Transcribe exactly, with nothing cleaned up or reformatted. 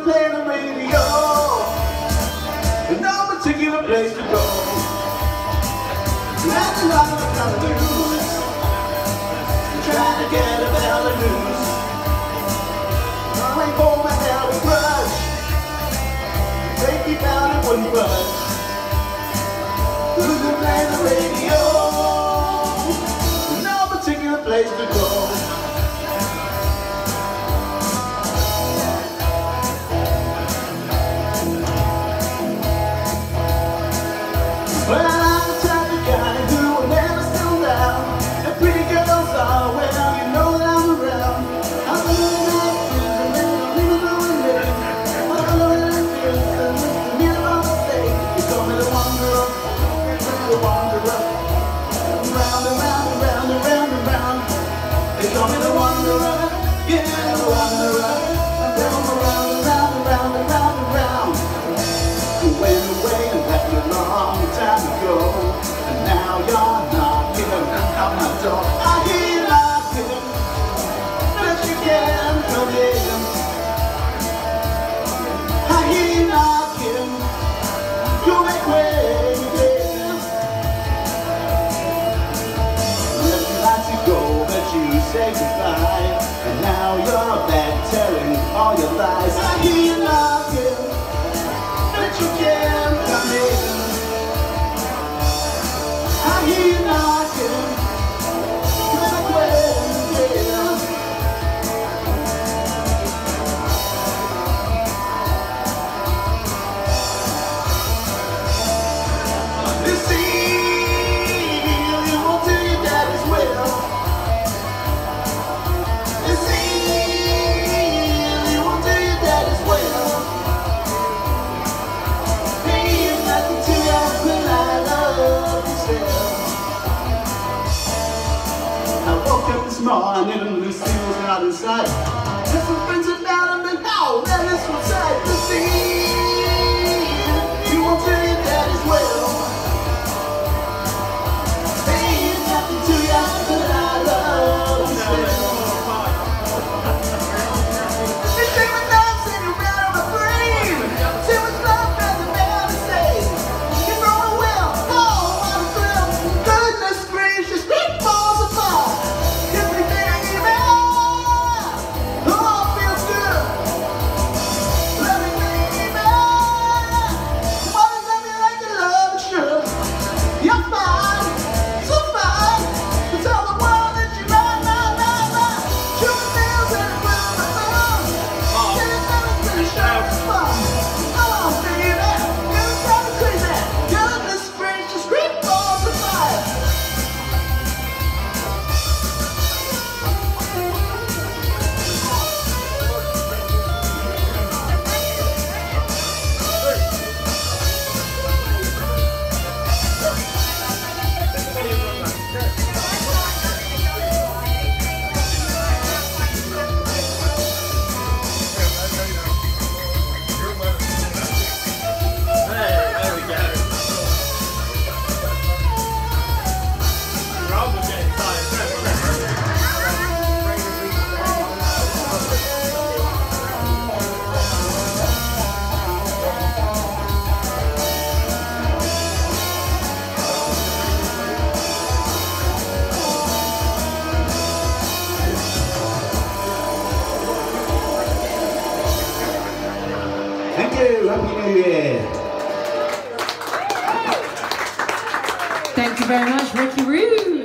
playing the radio. No particular place to go. That's a lot of other news. Trying to get a better news. I ain't for my hell with grudge. They keep out and wouldn't budge. Who's gonna play the radio? No particular place to go. Well, I'm the type of guy who will never settle down. And pretty girls are, well, you know that I'm around. I'm a little bit and then I'm leaving alone late. Well, I know that it feels good to hear all the say. You call me the wanderer, the wanderer. Round and round and round and round and round. They call me the wanderer, yeah, the wanderer. Round and round and round and round and round and round. You went away and left me long time ago, and now you're knocking on my door. I hear you knocking, but you can't come in. I hear you knocking, you make way again. Left you like to go, but you say goodbye, and now you're back telling all your lies. I hear you knocking, but you can't come in. I hear you knocking, back when again. You see, you won't do your dad as well. You see, you won't do your dad as well. Hey, it's nothing to you when I love yourself. I woke up this morning and Lucille was not in sight. There's some friends about him and how that is what's sad to see. You won't tell your dad as well. Hey, it's nothing to you when I love yourself. This shame of love sitting around on my brain. Too much love doesn't matter to say. You're going well, oh, what a thrill. Goodness gracious, it falls apart. Kiss me, baby. Oh, it feels good. Love me, baby. Why does love me like you love it should? You're fine, so fine. To tell the world that you're mine, mine, mine, mine. Shooting nails in the ground, my thumb. Getting better than a sharp spot. Come on, baby. You're driving crazy. Goodness gracious, it falls apart. Thank you. Happy New Year. Thank you very much, Ricky Roo.